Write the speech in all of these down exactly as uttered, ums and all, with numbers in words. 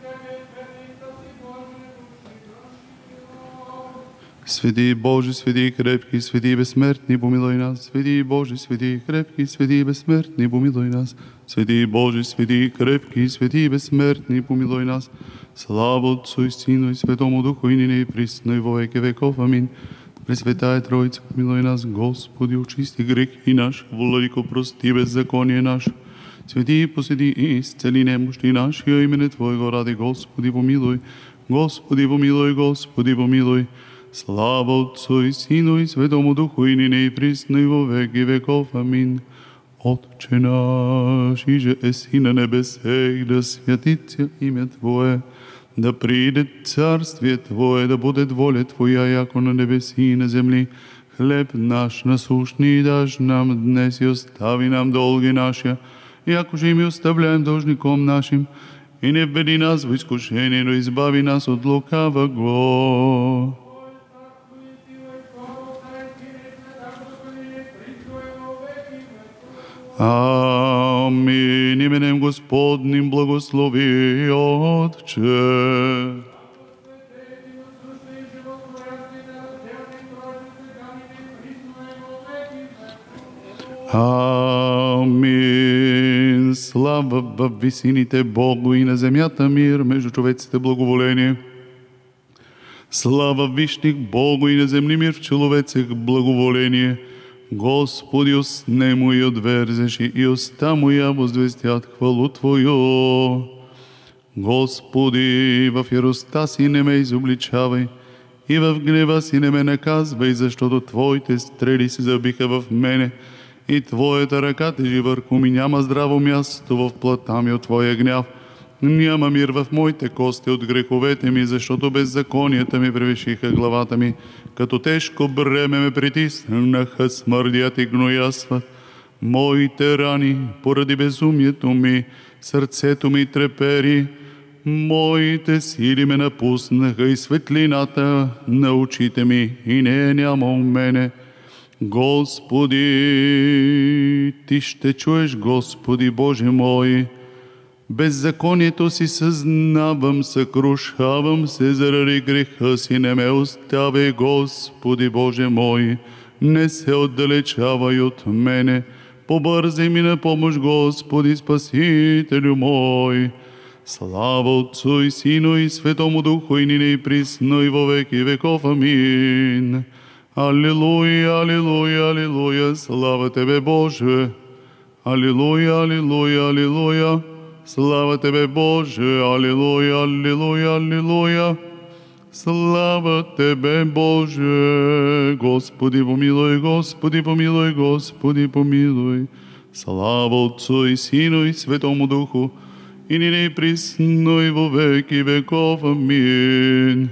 Святи Боже, святи крепки, святи безсмертни, помилуй нас. Святи Боже, святи крепки, святи безсмертни, помилуй нас. Святи Боже, святи крепки, святи безсмертни, помилуй нас. Слава Отцу и Сину и Святому Духу, и ныне и присно, и во веки веков. Аминь. Пресвятая Троица, помилуй нас, Господи, очисти грехи наши, владыко, прости беззаконие наше. Святи, посвети и исцели немощи наши, о имени Твоего ради, Господи, помилуй. Господи, помилуй, Господи, помилуй. Слава Отцу и Сину и Святому Духу, и ныне и присно, и во веки веков. Аминь. Отче наш, иже еси на небесе, да святится имя Твое, да придет царствие Твое, да будет воля Твоя, яко на небеси и на земли. Хлеб наш насущный дашь нам днес, и остави нам долги наши, яко же и мы оставляем должником нашим, и не введи нас в искушение, но избави нас от лукавого. Аминь. Именем Господним благослови, Отче. Аминь. Слава във висините Богу и на земята мир, между човеците благоволение. Слава вишних Богу и на земли мир, в человецах благоволение. Господи, устне мои отверзеши, и уста моя возвестят хвалу Твою. Господи, в яроста си не ме изобличавай, и в гнева си не ме наказвай, защото Твоите стрели се забиха в мене, и Твоята ръка тежи върху ми. Няма здраво място в плътта ми от Твоя гняв. Няма мир в моите кости от греховете ми, защото беззаконията ми превишиха главата ми. Като тежко бреме ме притиснаха, смърдят и гноясват. Моите рани, поради безумието ми, сърцето ми трепери. Моите сили ме напуснаха и светлината на очите ми, и не няма у мене. Господи, Ти ще чуеш, Господи Боже мой. Беззаконието си съзнавам, съкрушавам се заради греха си. Не ме оставяй, Господи Боже мой, не се отдалечавай от мене. Побързай ми на помощ, Господи Спасителю мой. Слава Отцу и Сину и Светому Духу, и нине и присно, и во веки веков. Амин. Алилуя, алилуя, алилуя, слава Тебе, Боже. Алилуя, алилуя, алилуя. Слава Тебе, Боже, алилуя, алилуя, алилуя. Слава Тебе, Боже. Господи, помилуй, Господи, помилуй, Господи, помилуй. Слава Отцу и Сину и Светому Духу, и нине и присно, и во веки веков. Амин.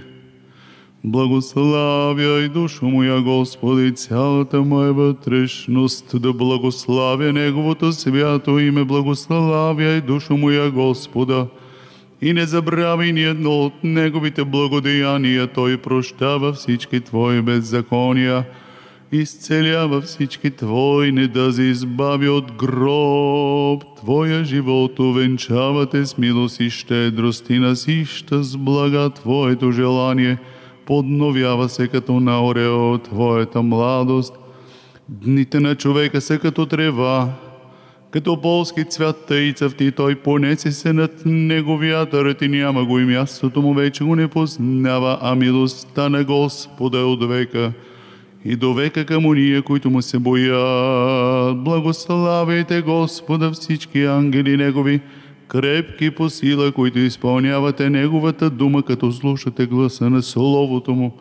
Благославяй душу моя, Господи, цялата моя вътрешност да благославя Неговото свято име. Благославяй душу моя, Господа, и не забравяй ни едно от Неговите благодеяния. Той прощава всички Твои беззакония, изцелява всички Твои недъзи, избави от гроб Твоя живот, увенчава те с милост и щедрост и насища с блага Твоето желание. Подновява се като на ореол Твоята младост. Дните на човека са като трева, като полски цвят, тъй цъфти. Той понесе се над него вятърът и няма го, и мястото му вече го не познава, а милостта на Господа е от века и до века към уния, които му се боят. Благославяйте Господа всички ангели Негови, крепки по сила, които изпълнявате Неговата дума, като слушате гласа на Словото Му.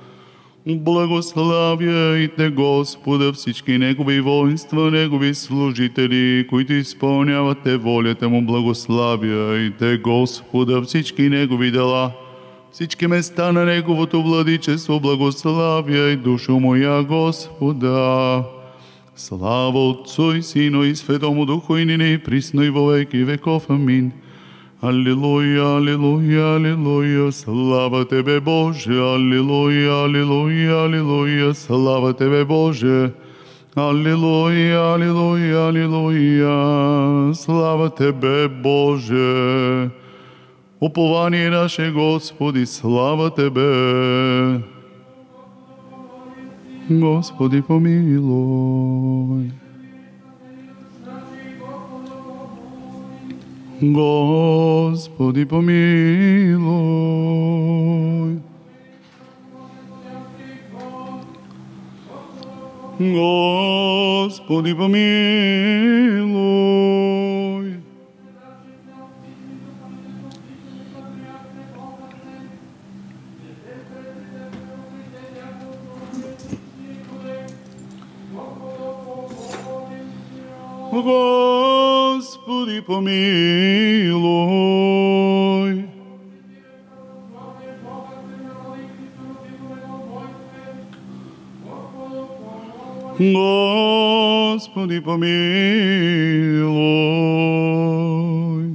Благославяйте Господа всички Негови воинства, Негови служители, които изпълнявате волята Му. Благославяйте Господа всички Негови дела, всички места на Неговото владичество. Благославяй душу моя, Господа. Слава Отцу и Сину и Светому Духу, и нине и присно, и во веки веков. Амин. Алилуя, алилуя, алилуя, слава Тебе, Боже. Алилуя, алилуя, алилуя, слава Тебе, Боже. Алилуя, алилуя, алилуя, слава Тебе, Боже. Упование наше, Господи, слава Тебе. Господи, помилуй. Господи, помилуй. Господи, помилуй. Господи, помилуй. Господи, помилуй.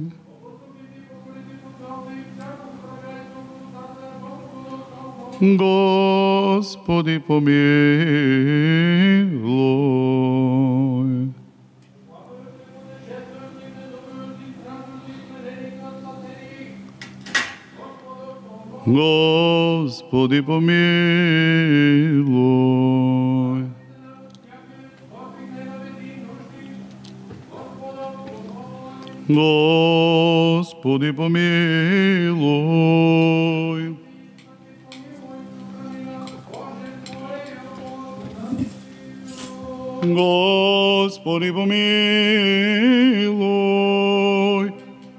Господи, помилуй. Господи, помилуй. Господи, помилуй. Господи, помилуй.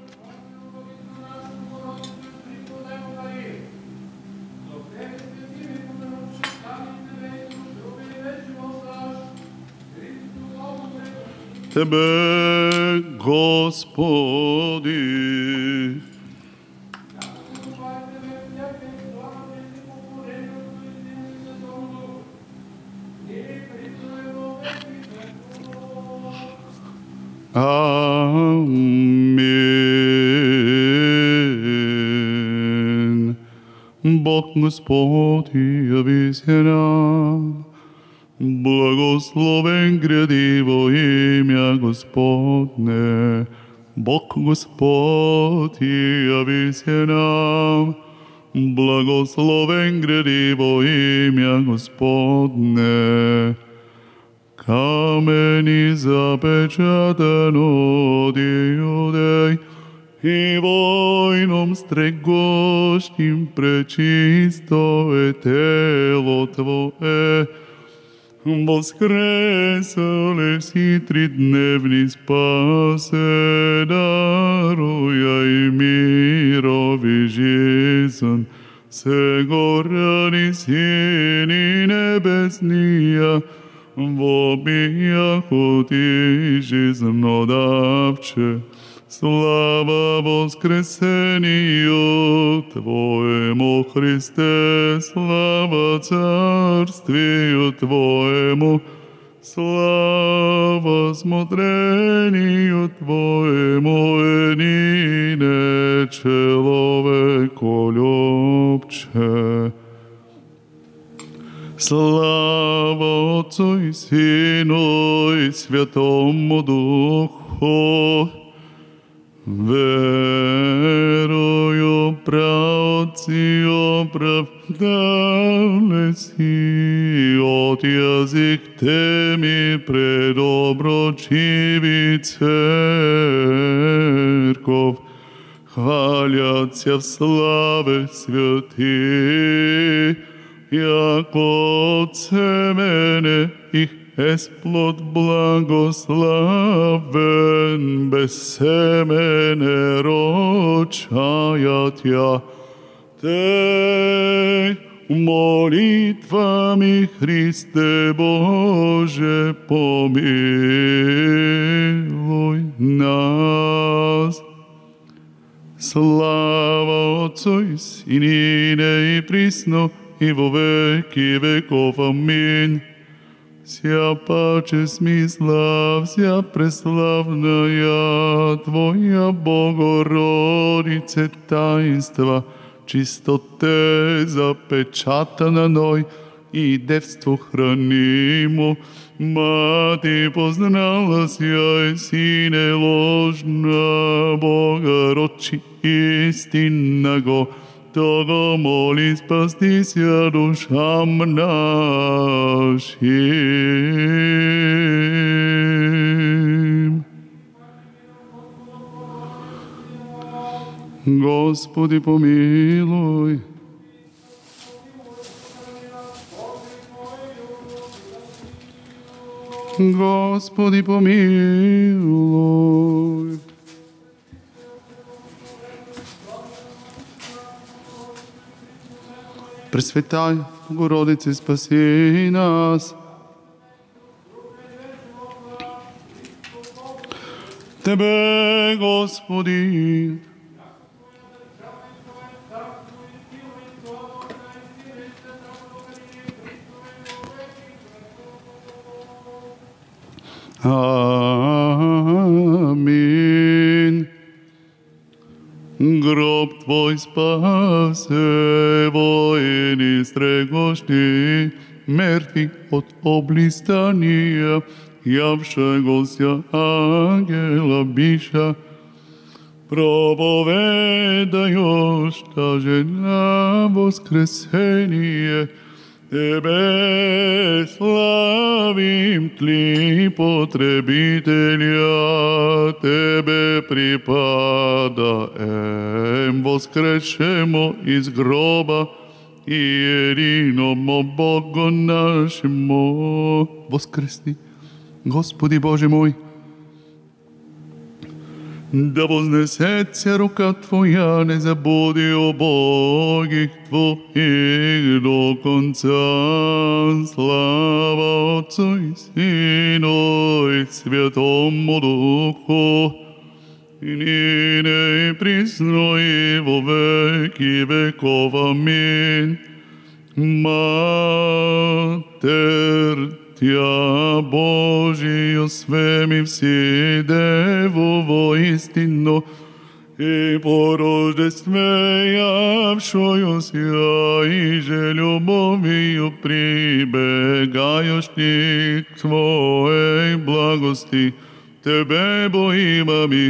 Тебе, Господи. Аминь. Бог Господь явися нам, благословен гряди во имя Господне. Бог Господь явися нам, благословен гряди во имя Господне. Камени запечатан от Иудей и войном стрегощим пречисто е тело Твое. Воскресале си тридневни спасе, даруя и мирови жизнь, сегорани сини небесния, во бияху Ти жизнодавче. Слава воскресению Твоему, Христе, слава царствию Твоему, слава смотрению Твоему, едине человеколюбче. Слава Отцу и Сыну и Святому Духу. Верую, праотци, оправдали си от язик теми предоброчиви церков, хвалятся в славе святи, яко от семене их есть плод благословен, без семене рочая Тя. Те молитвами Христе Боже помилуй нас. Слава Отцу и Сыну и присно и во веки веков. Аминь. Вся паче смисла, вся преславная Твоя Богородице таинства, чистоте запечатана ной, и девство хранимо. Мати познала ся и сине ложна, Бога рочи истинна го, того моли спасти ся душам нашим. Господи помилуй. Господи помилуй. Пресветай, Богородице, спаси нас. Тебе, Господи, Аминь. Гроб Твой спасе, воини стрегощи, мертви от облистания, явшегося ангела биша, проповедающа жена воскресение. Тебе славим Тли, потребителя, Тебе припадаем, воскрешемо из гроба и единому Богу нашему. Воскресни, Господи Боже мой, да вознесется рука Твоя, не забуди о Богих Твоих до конца. Слава Отцу и Сыну и Святому Духу, и ныне и присно и во веки веков. Аминь. Матер Тя Божия свеми все Деву воистину и по рождестве явшуюся и же любовью прибегаешь к Твоей благости. Тебе боимами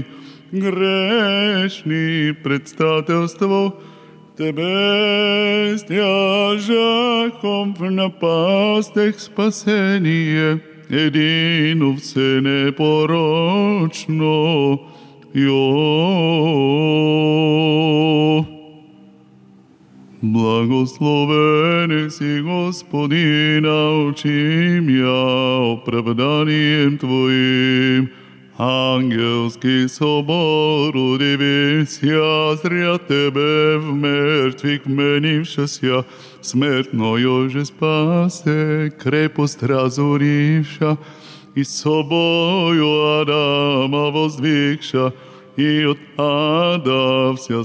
грешни предстателство, Тебе стяжахом в напастях спасение, едину все непорочно. Йо. Благословен си, Господи, научи меня оправданием Твоим. Ангелский собор, удивися, зря Тебе в мертвых менившася, смертною же спасе, крепость разоривша, и собою Адама воздвигша, и от ада вся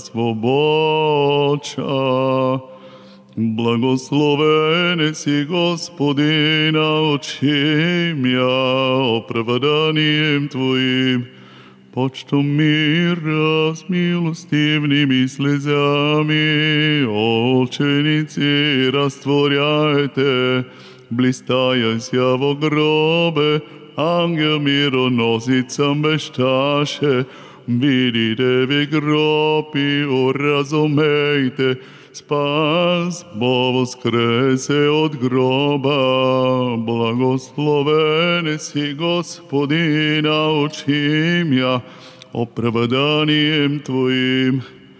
свободша. Благословен си, Господи, научи меня оправданием Твоим, почтом мира с милостивными слезами. Ученицы, растворяйте, блистаяся во гробе, ангел мироносицам бещаше, видите ви гроб и уразумейте, спас бо воскресе от гроба. Благословен си, Господи, научи меня оправданием Твоим.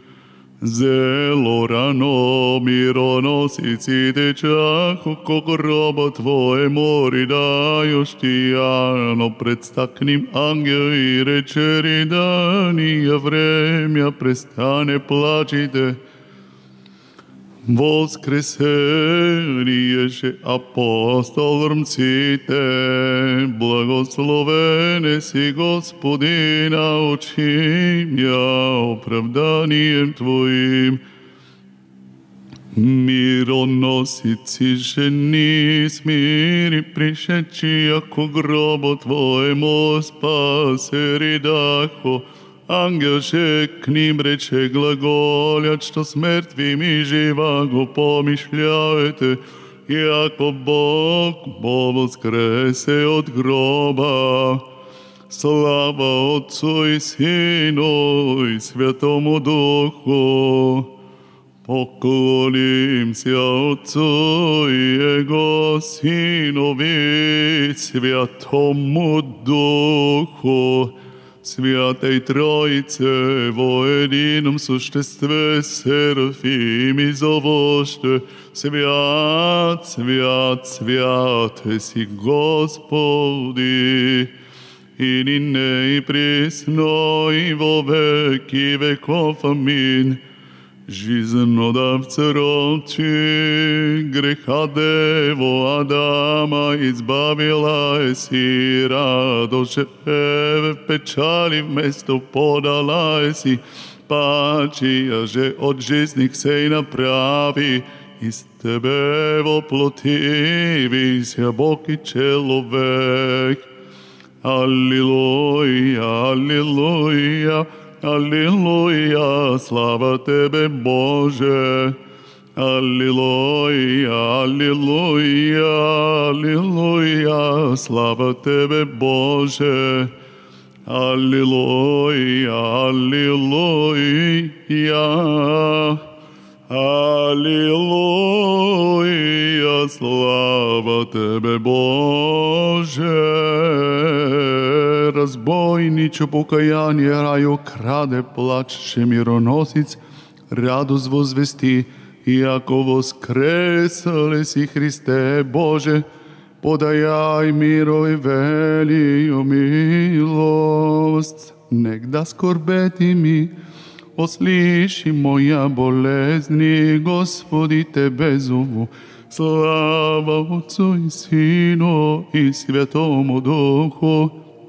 Зело рано мироносици течаха ко гроба Твоему, рыдающия, но предстакнем ангел и рече рыдания время престане плачете. Воскресение же апостол мците, благословен си, Господи, научи меня оправданием Твоим. Мироносици жени смири пришедшия ко гробу Твоему, спасе ридахо. Ангел же к ним рече глаголят, что с мертвыми живаго помышляете, яко Бог воскресе от гроба. Слава Отцу и Сину и Святому Духу. Поклонимся Отцу и Его Сынові, Святому Духу, Святой Троице во едином существе Серафим зовоще, Свят, свят, свят, еси Господи, и нине и присно и во веки веков. Аминь. Жизнодавце рочи, греха дево Адама избавила еси, радоше в печали вместо подала еси, пачия же от жизних сей направи, из тебе воплотивися Бог и человек. Аллилуйя, аллилуйя, аллилуйя, слава Тебе, Боже! Аллилуйя, аллилуйя, аллилуйя, слава Тебе, Боже! Аллилуйя, аллилуйя, аллилуйя, слава Тебе, Боже! Разбойниче покаяние раю краде, плачеше мироносец, радост возвести, яко воскресал си Христе Боже, подаяй миро и велию милост. Негда скорбети ми, услыши моя болезни, Господи, Тебе зову. Слава Отцу и Сыну и Святому Духу.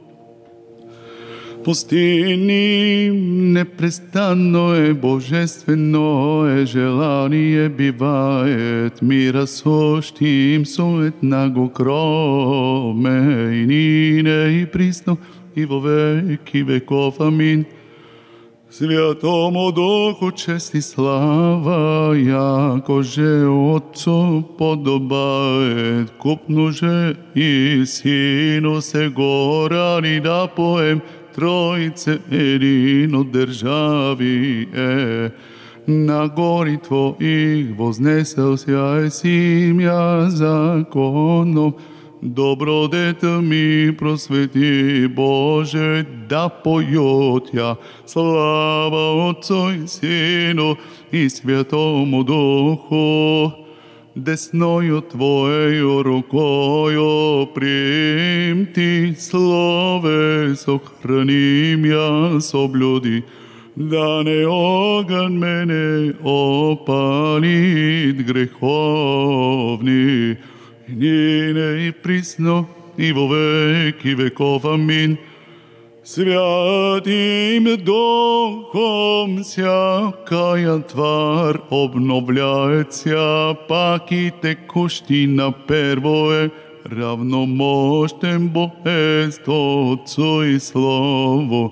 Пустыни непрестанное божественное желание бивает, мира сущим суетнаго кроме, и нине и присно, и во веки веков. Аминь. Святому Духу честь и слава, яко же Отцу подобает, купну же и Сину се горани да поем, Троице едино держави е. На гори Твоих вознесълся еси мя законом, добродетел ми просвети, Боже, да поют я. Слава Отцу и Сину и Святому Духу. Десною Твоею рукою приим Ти слове, сохрани мя соблюди, да не огън мене опалит греховни, и нине и присно, и во веки веков. Аминь. Святим Духом всякая тварь обновляется, пак и текущий на первое, равномощен Бог есть Отцу и Слову,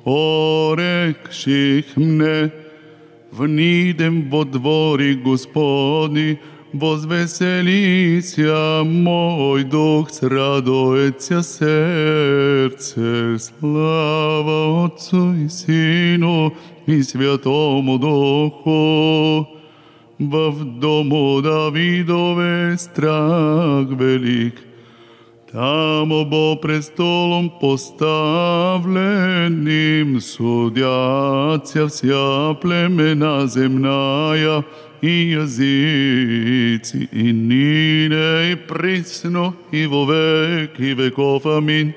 орекших мне, внидем во двори Господни, возвеселися мой дух, срадуется сердце. Слава Отцу и Сыну и Святому Духу. В дому Давидове страх велик, там обо престолом поставленным судятся вся племена земная, и языци, и нине, и присно, и во веки веков. Аминь.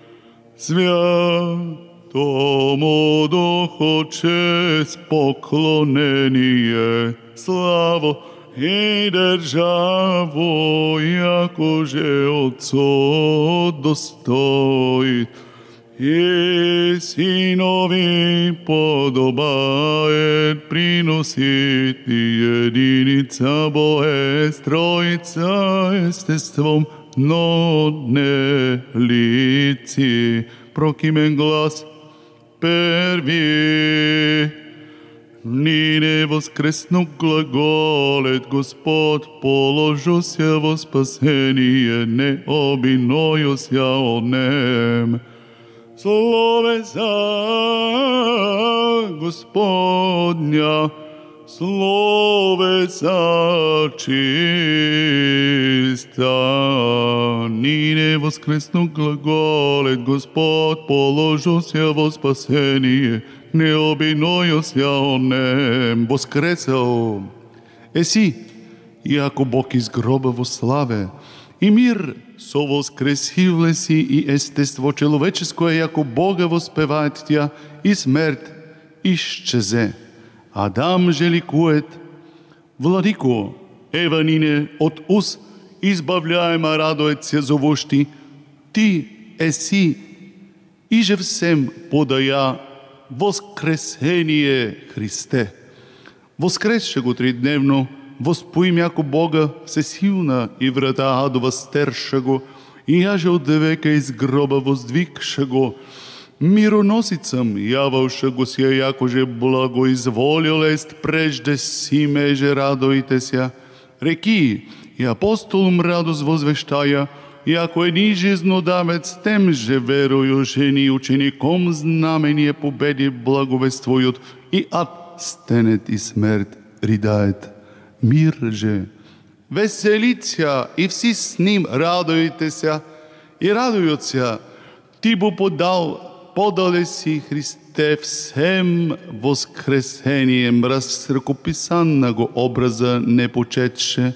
Святому Духу честь, поклонение, славу и державу, яко же Отцу достоит, и Сынови подобает приносить единица Божия, Троица естеством, но не лици. Прокимен глас, перви, нине воскресну глаголет Господ, положуся во спасение, не обинуюся о нем. Словеса Господня, словеса чиста, нине воскресну глаголет Господ, положуся во спасение, не обинуюся о нем. Воскресал еси, яко Бог из гроба во славе, и мир со воскресил си и естество человеческое, яко Бога воспевает тя, и смерть исчезе. Адам же ликует: Владико, ева нине от уз избавляема радует се зовущи, ти еси, и же всем подая воскресение Христе. Воскресше го тридневно, воспоим яко Бога всесилна и врата адова стерша го, и яже от века из гроба воздвигша го, мироносицам явавша го ся, яко же благоизволил ест прежде си меже радуйте ся. Реки и апостолом радост возвещая, яко е нижезнодавец, тем же верую жени учеником знамение победи благовествуют, и ад стенет и смерть ридает. Мир же веселиться, и все с ним радуйтеся, и радуются, ти бо подал, подали си Христе всем воскресением, раз ръкописанного образа не почетше,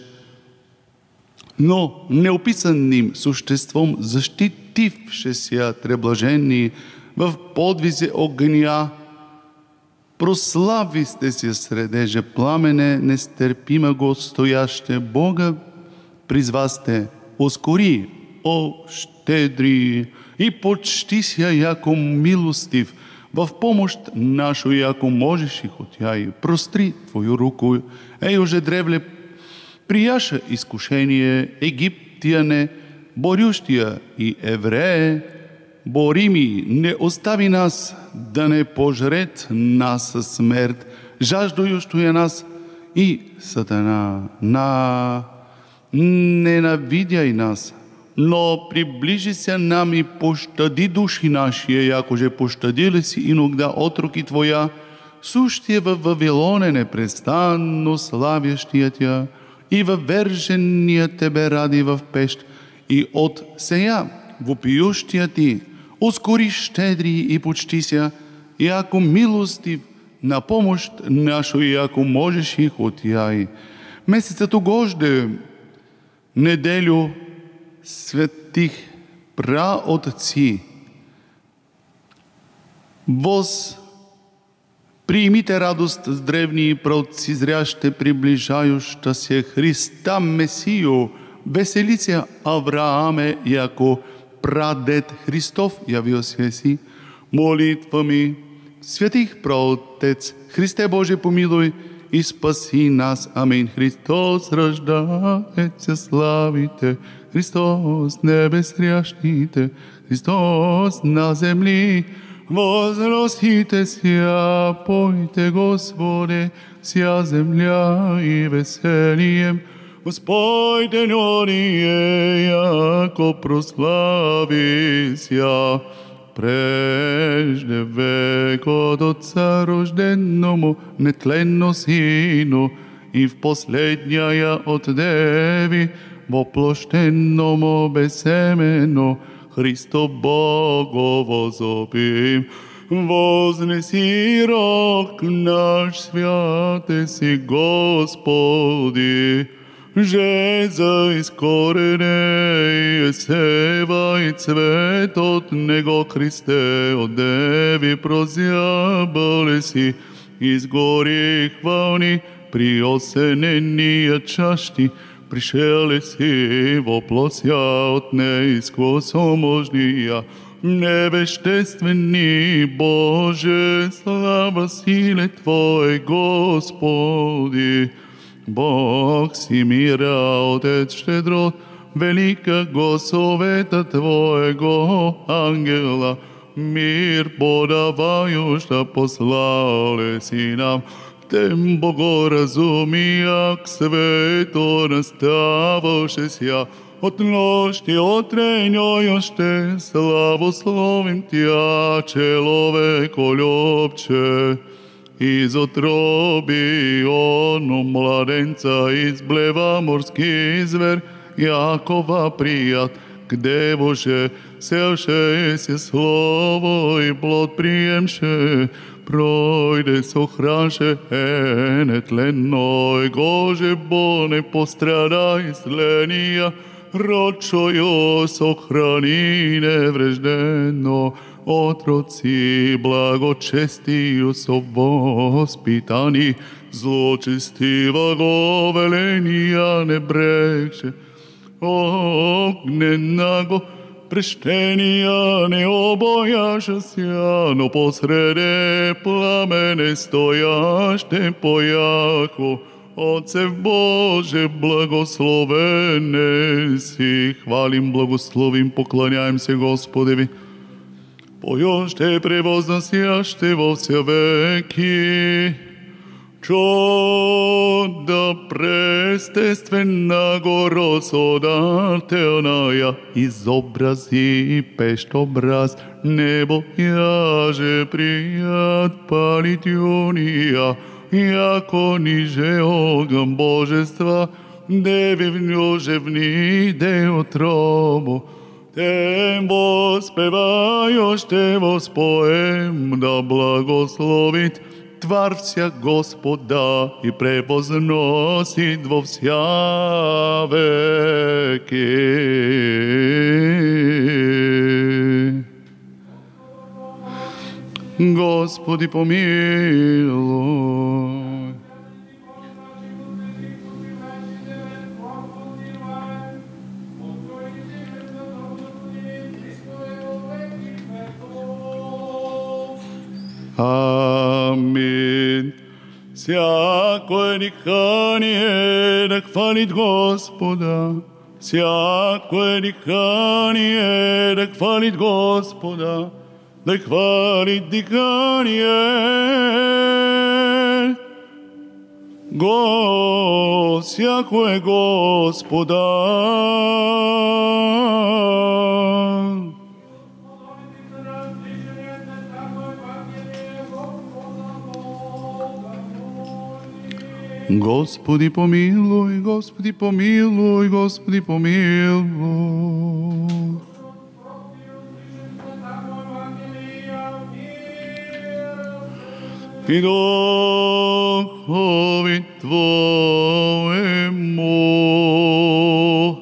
но неописанным существом защитившеся треблажени в подвизе огня, прослави сте се средеже пламене нестерпимого стояще Бога, призвасте: ускори, о щедри, и почти ся яко милостив, в помощ нашу яко можеш и хотя и простри твою руку, ей уже древле прияша изкушение египтяне, борющия и евреи, борими, не остави нас, да не пожрет нас смерть, жаждующая нас, и сатана на ненавидяй нас, но приближи се нам и пощади души наши, яко же пощадили си иногда отроки Твоя, сущие в Вавилоне непрестанно славящия Тя, и въвержения Тебе ради в пещ, и от сея вопиющия Ти, ускори щедри и почти ся, яко милостив на помощ нашу, яко можеш и хотяй. Месецът угожде, неделю светих праотци, воз приимите радост с древни праотци, зряще приближающа се Христа Месию, веселица Аврааме, яко прадед Христов явил се си, молитвами светих праотец, Христе Боже помилуй и спаси нас. Амин. Христос рождається, славите, Христос небес рящите, Христос на землі, возноситеся, пойте, Господи, вся земля и весельем, Господь днёние, яко прославися, прежде век от Отца рожденному, нетленно Сину, и в последняя от Деви, воплощенному безсеменно, Христо Бого возопим. Вознеси рог наш, святе си, Господи, же за искорене сева и цвет от него, Христе, от Деви прозябали си, изгори хвални при осенения чашти, пришел си воплотся от неискосоможния, невеществени Боже, слава силе Твой, Господи. Бог си мира, Отец щедрот, велика го совета Твоего ангела, мир подавающа послали си нам, Тем богоразумијак свето наставаше ся, от нощи отренјој още славословим тя, человеко љубче. Iz otrobi ono mladenca izbleva morski zver, Jakova prijat, gde Bože sevše se slovo i plod prijemše, projde sohranše netlenoj, Gože bone postradaj slenija, ročojo sohrani nevreždeno, otroci blagočestiju so vospitani, zločestivog velenija ne brekše, ognjenago preštenija ne obojaša sjano, posrede plamene stojašte pojako, Oce Bože, blagoslovene si, hvalim, blagoslovim, poklanjajem se Gospodevi. Pojošte prevoznosjašte vo vse veki, čuda prestestvena gorosodatelnaja, izobrazi pešt obraz, nebo jaže prijat palit junija, jako niže ogam Božestva, devi vnjoževni deo trobo, tem vospevajoš, te vospoem, da blagoslovit tvar vsja Gospoda i prepoznosit vo vsja veki. Gospodi pomiluj. Amin. Всякое дыхание да хвалит Господа, всякое дыхание да хвалит Господа, да хвалит дыхание Го, всякое Господа. Господи помилуй, Господи помилуй, Господи помилуй. И Духові Твоєму.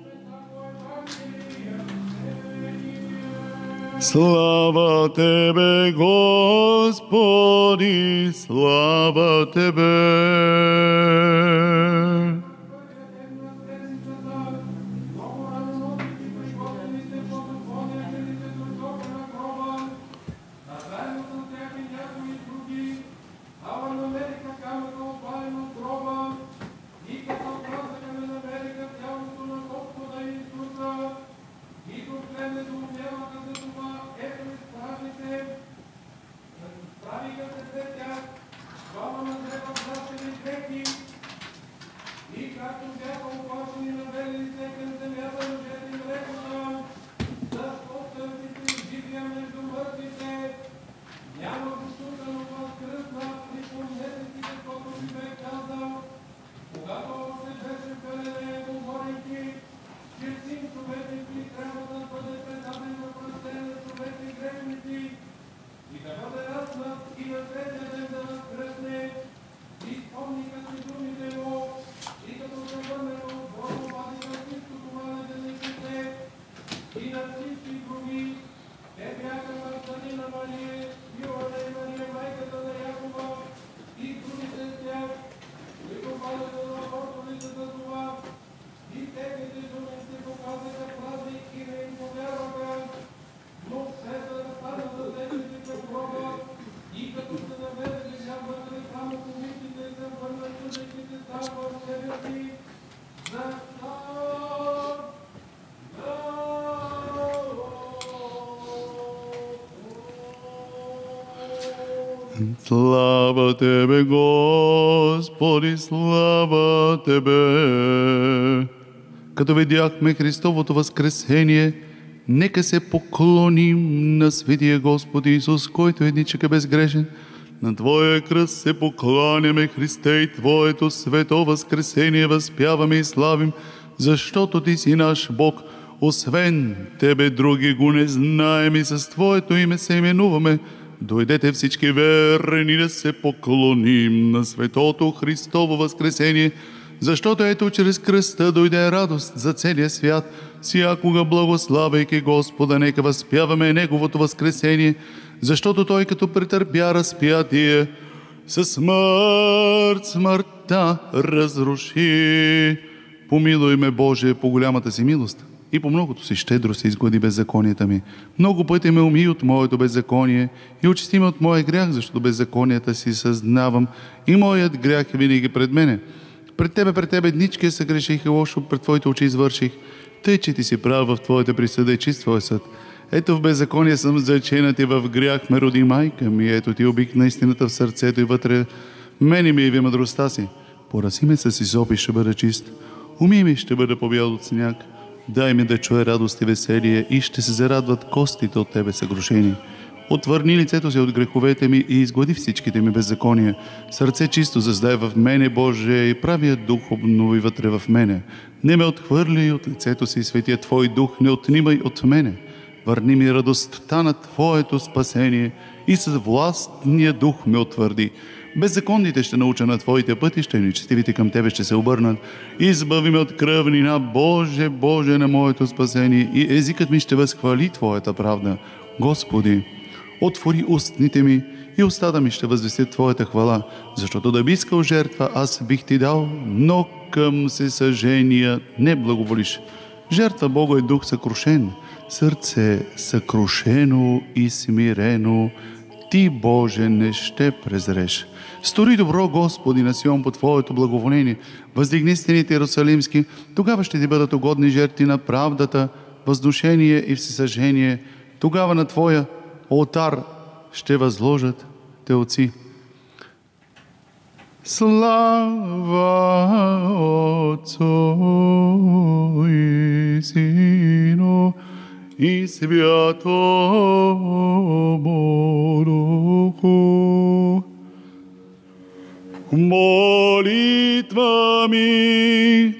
Слава Тебе, Господи, слава Тебе. Thank you. Слава Тебе, Господи, слава Тебе! Като видяхме Христовото възкресение, нека се поклоним на Светия Господи Исус, който е едничък и безгрешен. На Твоя кръст се покланяме, Христе, и Твоето свето възкресение възпяваме и славим, защото Ти си наш Бог. Освен Тебе други го не знаем и с Твоето име се именуваме. Дойдете всички верни да се поклоним на светото Христово възкресение, защото ето чрез кръста дойде радост за целия свят. Всякога благославяйки Господа, нека възпяваме Неговото възкресение, защото Той като претърпя разпятие, със смърт смъртта разруши. Помилуй ме, Боже, по голямата си милост и по многото си щедрост изглади беззаконията ми. Много пъти ме умий от моето беззаконие и очисти ме от моя грях, защото беззаконията си съзнавам и моят грях е винаги пред мене. Пред Тебе, пред Тебе днички съгреших и лошо пред Твоите очи извърших. Тъй, че Ти си прав в Твоята присъда и чист Твой съд. Ето в беззаконие съм заченат и в грях ме роди майка ми. Ето Ти обикна истината в сърцето и вътре мене ми яви мъдростта си. Пораси ме с изоп и ще бъда чист. Уми ми ще бъда побял от сняг. Дай ми да чуя радост и веселие и ще се зарадват костите от Тебе съкрушени. Отвърни лицето си от греховете ми и изглади всичките ми беззакония. Сърце чисто създай в мене, Боже, и правия дух обнови вътре в мене. Не ме отхвърли от лицето си, светия Твой дух не отнимай от мене. Върни ми радостта на Твоето спасение и с властния дух ме утвърди. Беззаконните ще науча на Твоите пътища и нечестивите към Тебе ще се обърнат. Избави ме от кръвнина, Боже, Боже на моето спасение, и езикът ми ще възхвали Твоята правда. Господи, отвори устните ми и устата ми ще възвести Твоята хвала, защото да би искал жертва, аз бих Ти дал, но към всесъжения не благоволиш. Жертва Бога е дух съкрушен, сърце съкрушено и смирено, Ти, Боже, не ще презреш. Стори добро, Господи, на Сион по Твоето благоволение. Въздигни стените Иерусалимски, тогава ще Ти бъдат угодни жертви на правдата, възношение и всесъжение. Тогава на Твоя олтар ще възложат телци. Слава Отцу и Сину и Святому Духу. Молитвами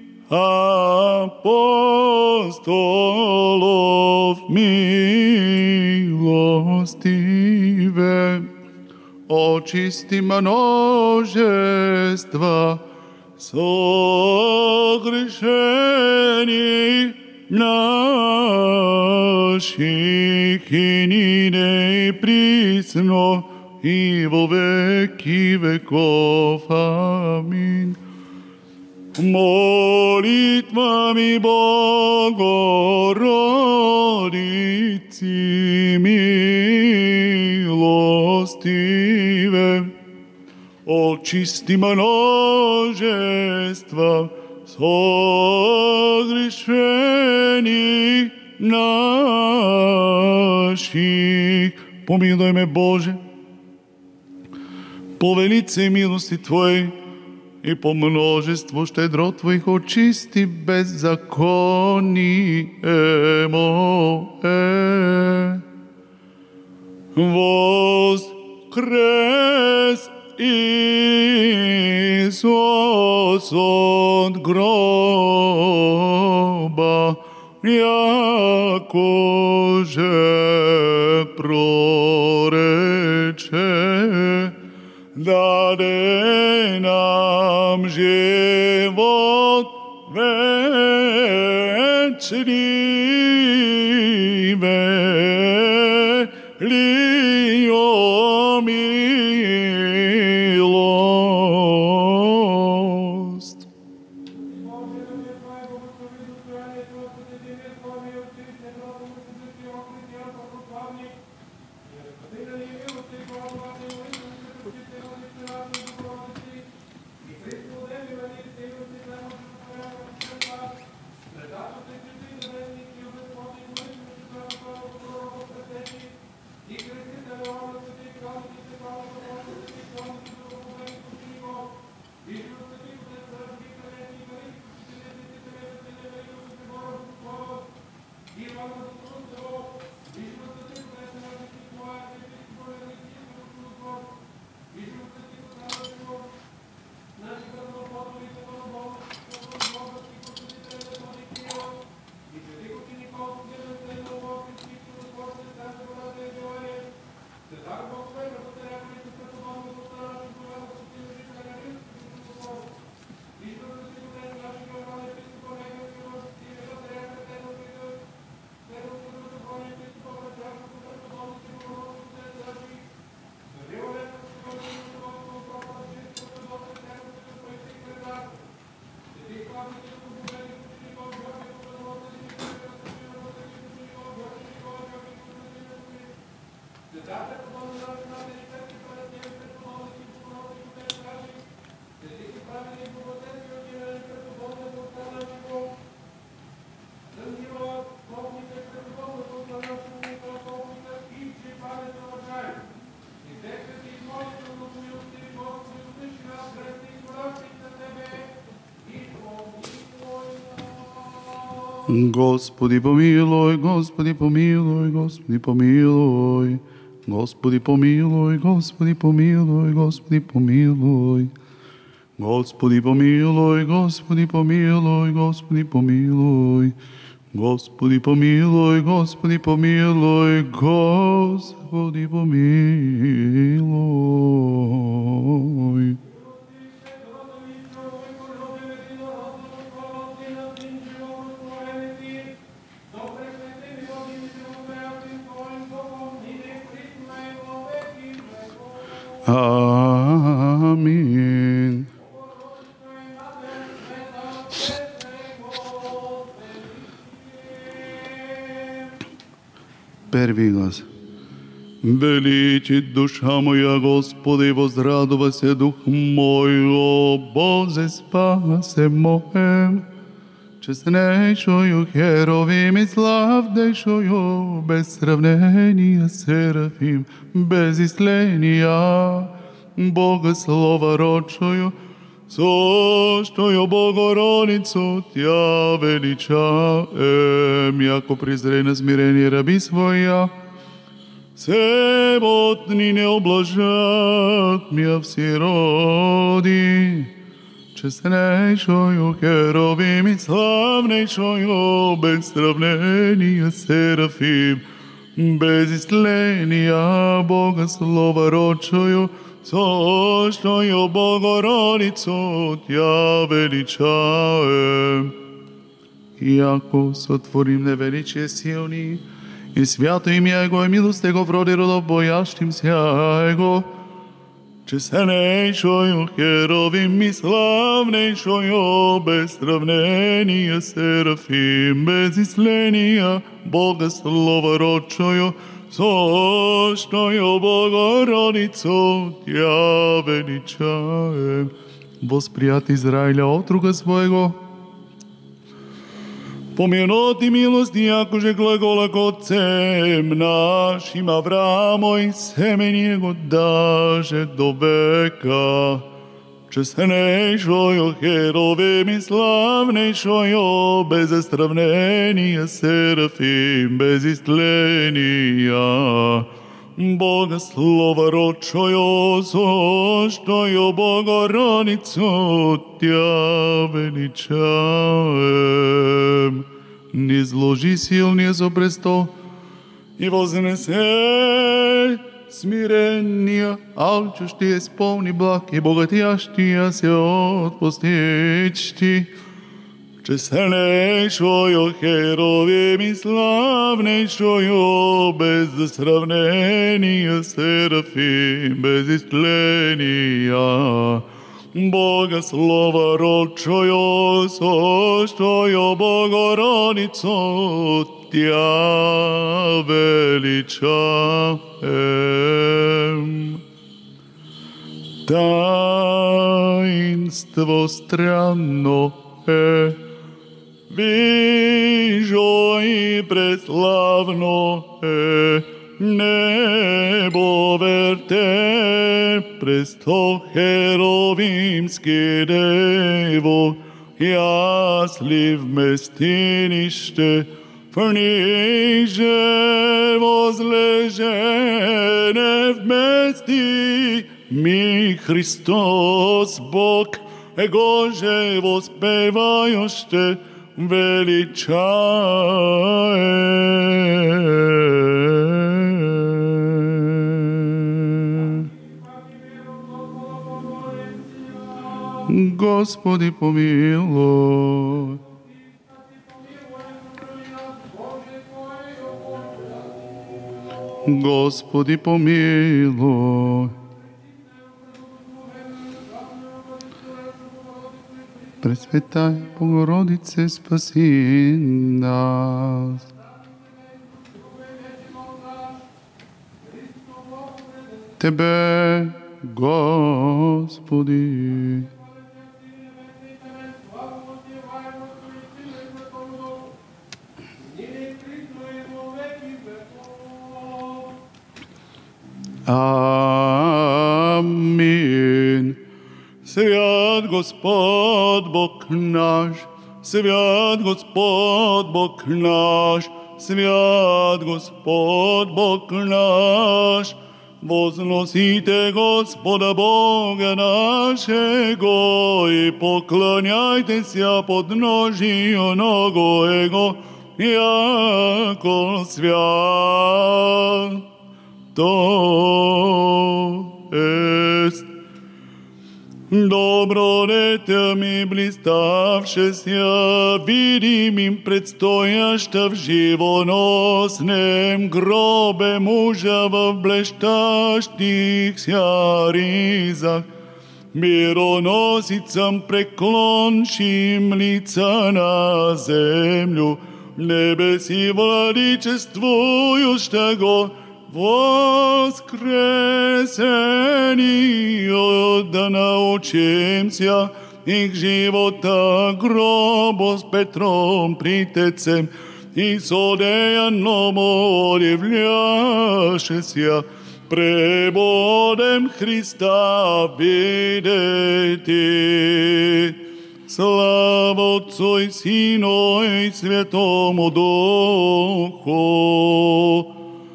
апостолов милостиве очисти множества согрешени наших и нине присно и во веки веков. Амин. Молитвами Богородици милостиве очисти множества согрешени наших. Помилуй ме, Боже, по велице милости Твоей и по множество щедро Твоих очисти беззаконие мое. Воскрес Исус от гроба, яко же прорече, даде нам живот вечный, велио милост. Господи помилуй, Господи помилуй, Господи помилуй. Господи помилуй, Господи помилуй, Господи помилуй. Господи помилуй, Господи помилуй, Господи помилуй. Господи помилуй, Господи помилуй, Господи помилуй. Аминь. Первый глаз. Величит душа моя Господи, возрадовался дух мой, о Боже, спасе моем. Честнейшую херовим и славнейшую, без сравнения серафим, без истления, Богослова родшую, сущую Богородицу Тя величаем, яко презрена смирение раби своя, себотни не облажат мя все роди. Честнейшую херовим и славнейшую, без сравнения серафим, без истления, Богослова родшую, сущую Богородицу Тя величаем. Яко сотворим невеличие силни, и свято имя Его, и милост Его в роде родов боящимся Его, честнейшую херовим и славнейшую, без сравнения серафим, без истления, Богослова родшую, сущую Богородицу Тя величаем. Восприят Израиля отруга своего, помянути милости, якоже глагола к отцем нашим Аврааму и семени его даже до века. Честнейшую херовим и славнейшую, без сравнения серафим, без истления, Богослова родшую, сущую Богородицу Тя величаем. Низложи силния за престол и вознесе смирения, алчущи исполни благ и богатящия се отпустичти. Честнейшую херовим и славнейшую, без сравнения серафим, без истления, Богослова родшую, сущую Богородицу Тя величаем. Таинство странное, вижу и преславное, небо верте, престол херовимский дево, ясли вместилище, вниже возлежене вмести ми Христос Бог, Его же воспевающий величаем. Господи помилуй. Господи помилуй. Пресвятая Богородице, спаси нас. Тебе, Господи. Аминь. Свят Господь Бог наш, свят Господ Бог наш, свят Господ Бог наш. Возносите Господа Бога нашего и поклоняйтесь подножию ногу Его, яко свят то есть. Добродетями блиставшеся, видим им предстояща в живоносном гробе мужа в блещащихся ризах, мироносицам преклоншим лица на землю, небеси владычествующего, воскресению да научимся их живота гробу с Петром притецем и содеянному удивляшеся пребодем Христа видите. Слава Отцу и Сыну и Святому Духу.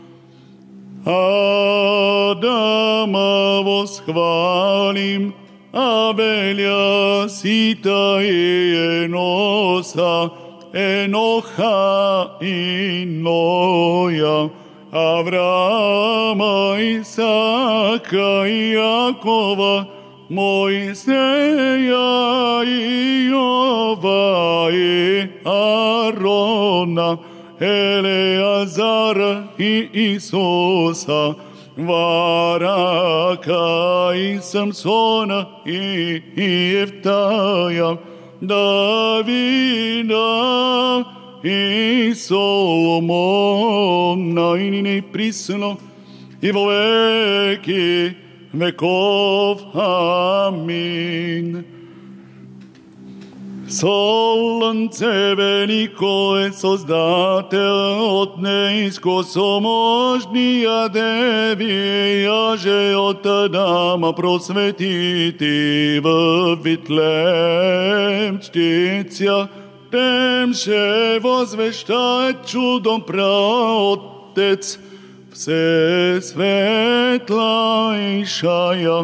Адама восхвалим, Авеля сита и Еноса, Еноха и Ноя, Авраама, Исаака и Якова, Моисея и Иова и Аарона, Елеазара и Иисуса, Варака и Самсона и Евтая, Давида и Соломона, и ныне присно, и во веки веков. Аминь. Солнце великое Создатель от неискосоможния деви, яже от Адама просветити в Витлеем чтеца, тем ще возвещает чудом праотец, все светлайшая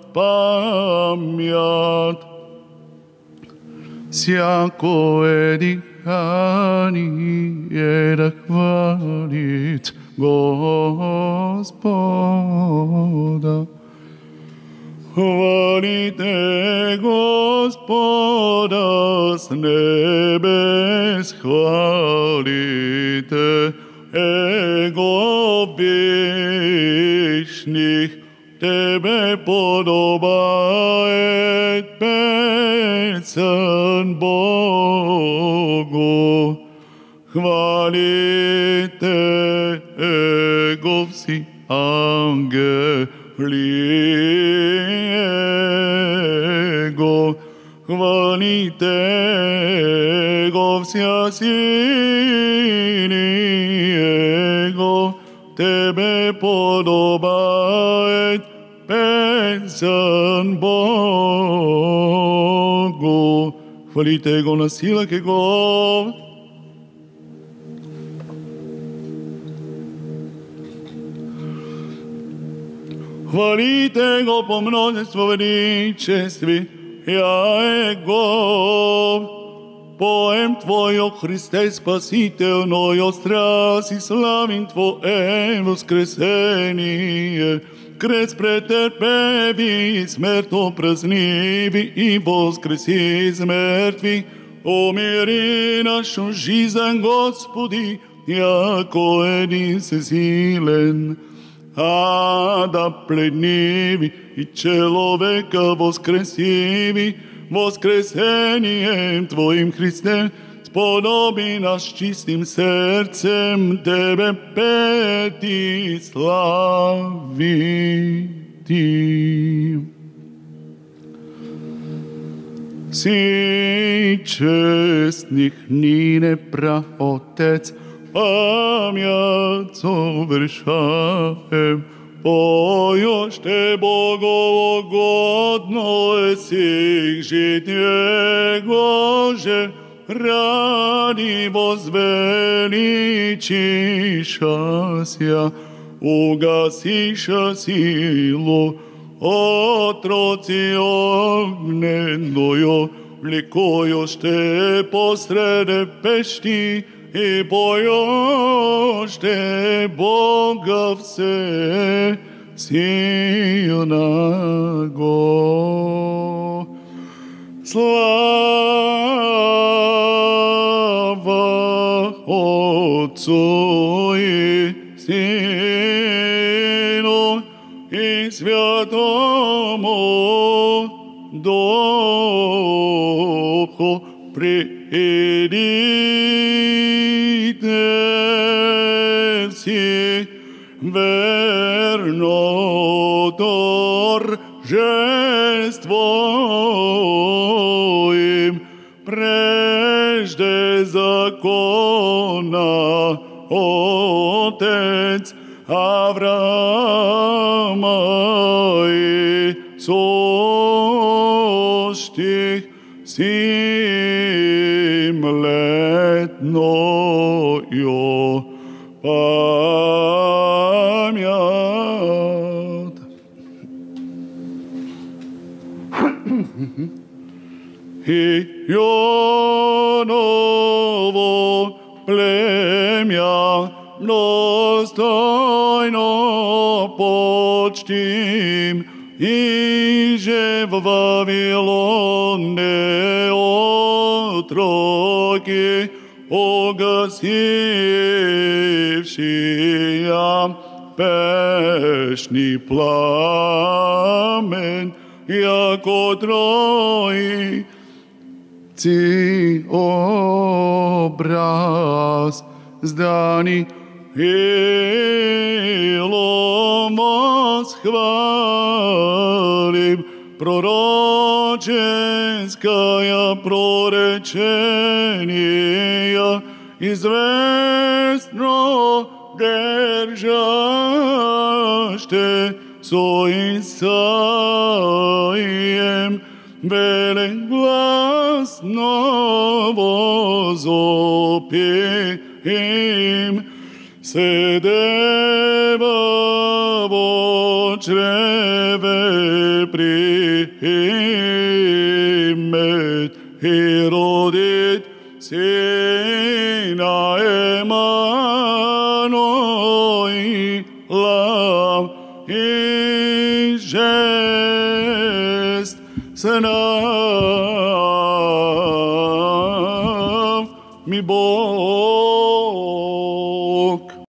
память. Всякое дыхание да хвалит Господа. Хвалите Господа с небес, хвалите Его вечных. Тебе подобает песен Богу. Хвалите Его все ангели Его. Хвалите Его вся сины Его. Тебе подобает песен Богу. Хвалите Его на силах Его. Хвалите Его по множеству величестви, я Его. Поем Твое, Христе, Спаситель, но страсть и славим Твое воскресение. Крест претерпеви, смертно праздниви и воскреси из мертвых. Умири нашу жизнь, Господи, яко един всесилен. А да пленниви и человека воскресиви, воскресением Твоим, Христе, сподоби нас чистым сердцем Тебе петь и славить. Си честных нине праотец, память совершаем, поёште Богу, угодно сих жить Его же, radi возвеличишася, угасиша силу, отрocи огненою, ликующе посреде пещи, и поюще Бога все силного. Слава Отцу и Сыну и Святому Духу, придите все верно торжествуем прежде закона Отец Авраама и сущих семилетною память. И ново племя достойно почтим, и же в Вавилоне отроки угасившия пешный пламень, яко трои Ти образ здани илом восхвалим, пророческое проречение известно держаште со Исаием, велен гласно возопим, седева во чреве примет и родит сына Эммануила, и жест с нами Бог.